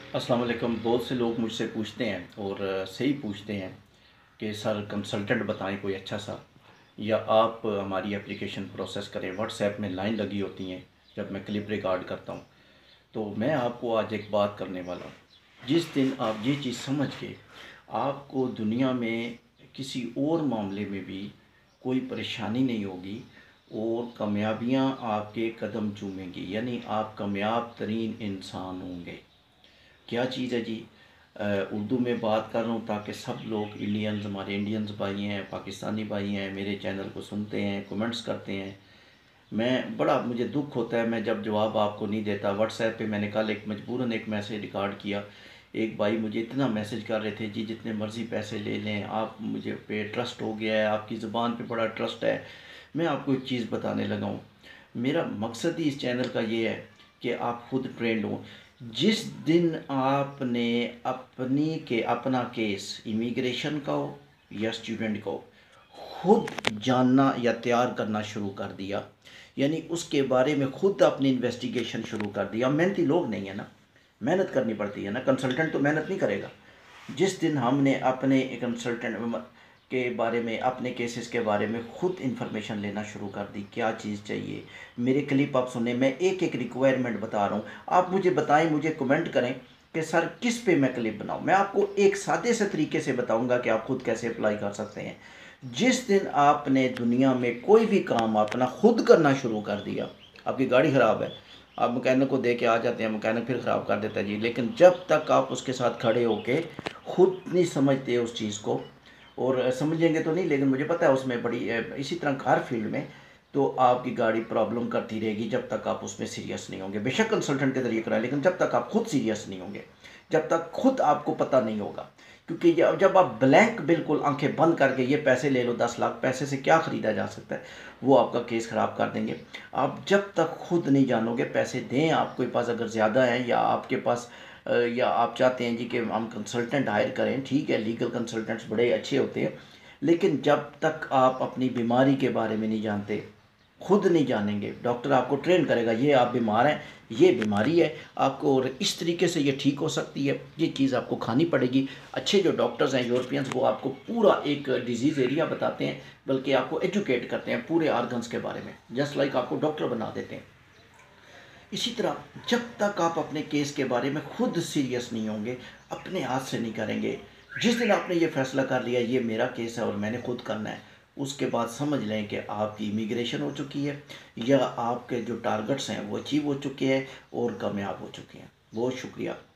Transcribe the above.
अस्सलाम वालेकुम। बहुत से लोग मुझसे पूछते हैं और सही पूछते हैं कि सर कंसल्टेंट बताएं कोई अच्छा सा, या आप हमारी एप्लीकेशन प्रोसेस करें। व्हाट्सएप में लाइन लगी होती हैं जब मैं क्लिप रिकॉर्ड करता हूं। तो मैं आपको आज एक बात करने वाला हूं। जिस दिन आप ये चीज़ समझ के आपको दुनिया में किसी और मामले में भी कोई परेशानी नहीं होगी और कामयाबियां आपके कदम चूमेंगी, यानी आप कामयाब तरीन इंसान होंगे। क्या चीज़ है जी? उर्दू में बात कर रहा हूँ ताकि सब लोग इंडियंस, हमारे इंडियंस भाई हैं, पाकिस्तानी भाई हैं, मेरे चैनल को सुनते हैं, कमेंट्स करते हैं। मैं बड़ा मुझे दुख होता है मैं जब जवाब आपको नहीं देता। व्हाट्सएप पे मैंने कल एक मजबूरन एक मैसेज रिकॉर्ड किया। एक भाई मुझे इतना मैसेज कर रहे थे, जी जितने मर्ज़ी पैसे ले लें, आप मुझे पे ट्रस्ट हो गया है, आपकी ज़ुबान पे बड़ा ट्रस्ट है। मैं आपको एक चीज़ बताने लगा हूँ। मेरा मकसद ही इस चैनल का ये है कि आप खुद ट्रेंड हों। जिस दिन आपने अपना केस इमिग्रेशन का हो या स्टूडेंट का हो, खुद जानना या तैयार करना शुरू कर दिया, यानी उसके बारे में खुद अपनी इन्वेस्टिगेशन शुरू कर दिया। मेहनती लोग नहीं है ना, मेहनत करनी पड़ती है ना। कंसल्टेंट तो मेहनत नहीं करेगा। जिस दिन हमने अपने कंसल्टेंट के बारे में, अपने केसेस के बारे में खुद इंफॉर्मेशन लेना शुरू कर दी, क्या चीज़ चाहिए, मेरे क्लिप आप सुने, मैं एक एक रिक्वायरमेंट बता रहा हूँ। आप मुझे बताएं, मुझे कमेंट करें कि सर किस पे मैं क्लिप बनाऊँ। मैं आपको एक सादे से तरीके से बताऊँगा कि आप खुद कैसे अप्लाई कर सकते हैं। जिस दिन आपने दुनिया में कोई भी काम अपना खुद करना शुरू कर दिया, आपकी गाड़ी ख़राब है, आप मैकेनिक को दे के आ जाते हैं, मैकेनिक फिर ख़राब कर देता है जी। लेकिन जब तक आप उसके साथ खड़े होके खुद नहीं समझते उस चीज़ को, और समझेंगे तो नहीं, लेकिन मुझे पता है उसमें बड़ी इसी तरह हर फील्ड में तो आपकी गाड़ी प्रॉब्लम करती रहेगी जब तक आप उसमें सीरियस नहीं होंगे। बेशक कंसल्टेंट के ज़रिए कराएं, लेकिन जब तक आप खुद सीरियस नहीं होंगे, जब तक खुद आपको पता नहीं होगा। क्योंकि जब आप ब्लैंक बिल्कुल आंखें बंद करके ये पैसे ले लो, 10 लाख पैसे से क्या ख़रीदा जा सकता है, वो आपका केस ख़राब कर देंगे। आप जब तक खुद नहीं जानोगे, पैसे दें आपके पास अगर ज़्यादा है, या आपके पास या आप चाहते हैं जी कि हम कंसल्टेंट हायर करें, ठीक है, लीगल कंसल्टेंट्स बड़े अच्छे होते हैं। लेकिन जब तक आप अपनी बीमारी के बारे में नहीं जानते, खुद नहीं जानेंगे, डॉक्टर आपको ट्रेन करेगा, ये आप बीमार हैं, ये बीमारी है आपको और इस तरीके से ये ठीक हो सकती है, ये चीज़ आपको खानी पड़ेगी। अच्छे जो डॉक्टर्स हैं यूरोपियंस, वो आपको पूरा एक डिजीज़ एरिया बताते हैं, बल्कि आपको एजुकेट करते हैं पूरे आर्गन्स के बारे में, जस्ट लाइक आपको डॉक्टर बना देते हैं। इसी तरह जब तक आप अपने केस के बारे में खुद सीरियस नहीं होंगे, अपने हाथ से नहीं करेंगे, जिस दिन आपने ये फैसला कर लिया ये मेरा केस है और मैंने खुद करना है, उसके बाद समझ लें कि आपकी इमिग्रेशन हो चुकी है, या आपके जो टारगेट्स हैं वो अचीव हो चुके हैं और कामयाब हो चुके हैं। बहुत शुक्रिया।